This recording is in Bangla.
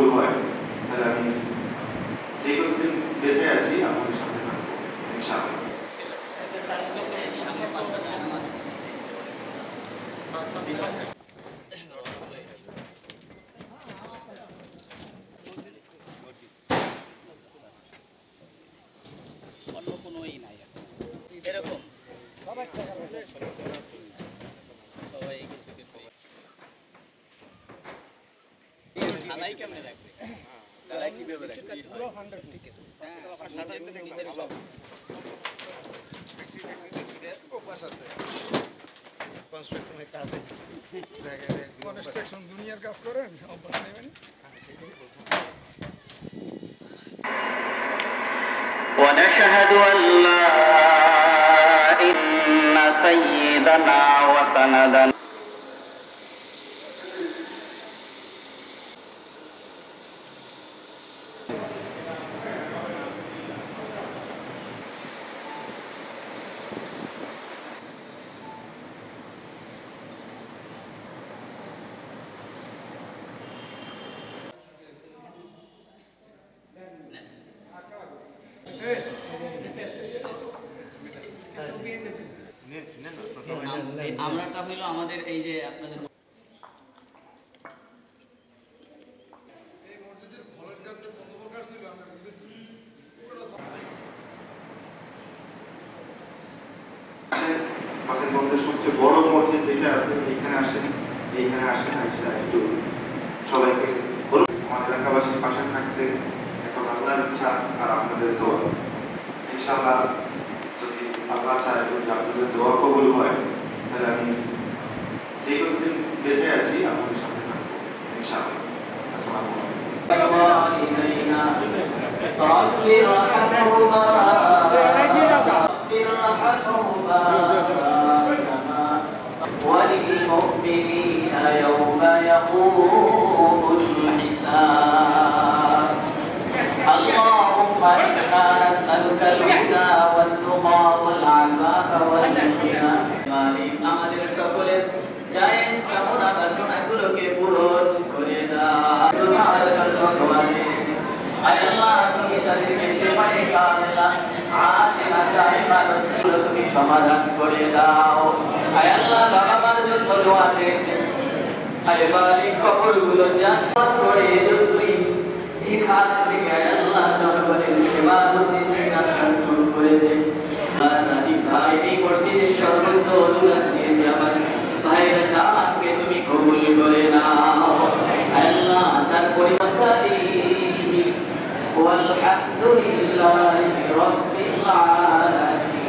হয় তাহলে আমি যে কতদিন বেঁচে আছি আপনাদের সাথে থাকবো ইনশাআল্লাহ। অন্য কোনো নাই এরকম সবাই কিছু কিছু ঢালাই কেমনে রাখবে, ঢালাই কিভাবে রাখবে? পুরো 100 ঠিক আছে। হ্যাঁ, সাধারণত নিচের সব ফোকাস আছে কনস্ট্রাকশনের কাজে কনস্ট্রাকশন দুনিয়ার কাজ করেন অভ্যাস নেবেন। ونشهد أن لا إن سيدنا وسندنا আমরাটা হইলো আমাদের এই যে আপনাদের আমাদের মধ্যে সবচেয়ে বড় মসজিদ যেটা আছে এখানে আসেন আইসা একটু সবাইকে বলুন আমাদের এলাকাবাসীর পাশে থাকতে। এখন আল্লাহর ইচ্ছা আর আপনাদের দোয়া, ইনশাআল্লাহ যদি আল্লাহ চায় যদি আপনাদের দোয়া কবুল হয় তাহলে আমি যে কতদিন বেঁচে আছি আপনাদের সাথে থাকবো ইনশাআল্লাহ। আসসালামু وللمؤمنين يوم يقوم الحساب اللهم إنا نسألك الهدى والتقى والعفاف والغنى আমাদের সকলের জায়েজ কামনা বাসনাগুলোকে পূরণ করে দাও। আয় আল্লাহ তুমি তাদেরকে সেবায়ে কামেলা আতিলা দাইমা রসুল তুমি সমাধান করে দাও। আয় আল্লাহ বাবা মার জন্য দোয়া চেয়েছে, আয় মালিক কবরগুলো জান্নাত করে তুই এখান থেকে আল্লাহ জনগণের সেবা প্রতিষ্ঠান শুরু করেছে। আর রাজীব ভাই এই মসজিদের সর্বোচ্চ অনুদান দিয়েছে, আমার ভাইয়ের দানকে তুমি কবুল করে নাও। আল্লাহ তার পরিবার والحمد لله رب العالمين।